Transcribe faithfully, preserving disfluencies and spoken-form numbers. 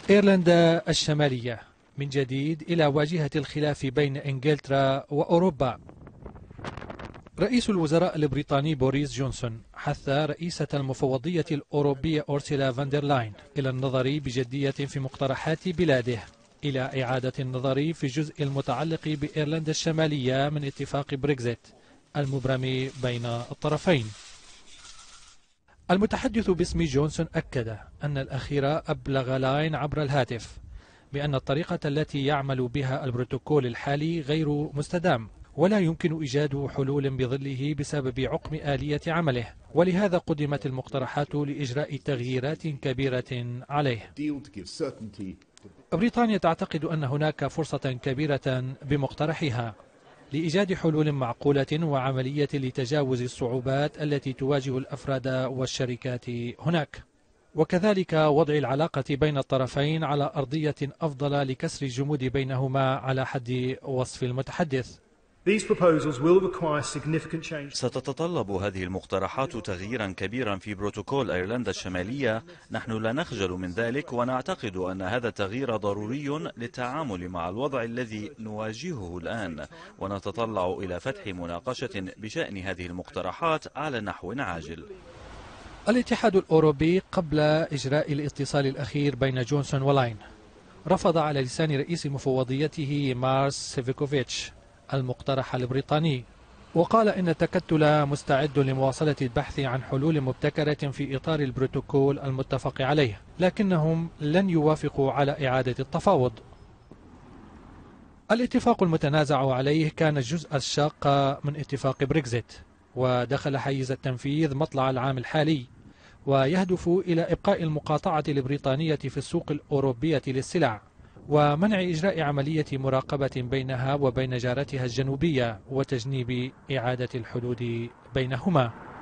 إيرلندا الشمالية من جديد إلى واجهة الخلاف بين إنجلترا وأوروبا. رئيس الوزراء البريطاني بوريس جونسون حث رئيسة المفوضية الأوروبية أورسولا فاندر لاين إلى النظر بجدية في مقترحات بلاده إلى إعادة النظر في الجزء المتعلق بإيرلندا الشمالية من اتفاق بريكزيت المبرم بين الطرفين. المتحدث باسم جونسون أكد أن الأخير أبلغ لاين عبر الهاتف بأن الطريقة التي يعمل بها البروتوكول الحالي غير مستدام، ولا يمكن إيجاد حلول بظله بسبب عقم آلية عمله، ولهذا قدمت المقترحات لإجراء تغييرات كبيرة عليه. بريطانيا تعتقد أن هناك فرصة كبيرة بمقترحها لإيجاد حلول معقولة وعملية لتجاوز الصعوبات التي تواجه الأفراد والشركات هناك، وكذلك وضع العلاقة بين الطرفين على أرضية أفضل لكسر الجمود بينهما على حد وصف المتحدث. ستتطلب هذه المقترحات تغييرا كبيرا في بروتوكول أيرلندا الشمالية. نحن لا نخجل من ذلك، ونعتقد أن هذا التغيير ضروري للتعامل مع الوضع الذي نواجهه الآن، ونتطلع إلى فتح مناقشة بشأن هذه المقترحات على نحو عاجل. الاتحاد الأوروبي قبل إجراء الاتصال الأخير بين جونسون ولاين رفض على لسان رئيس مفوضيته مارس سيفيكوفيتش المقترح البريطاني، وقال إن التكتل مستعد لمواصلة البحث عن حلول مبتكرة في إطار البروتوكول المتفق عليه، لكنهم لن يوافقوا على إعادة التفاوض. الاتفاق المتنازع عليه كان الجزء الشاق من اتفاق بريكزيت، ودخل حيز التنفيذ مطلع العام الحالي، ويهدف إلى إبقاء المقاطعة البريطانية في السوق الأوروبية للسلع، ومنع إجراء عملية مراقبة بينها وبين جارتها الجنوبية، وتجنيب إعادة الحدود بينهما.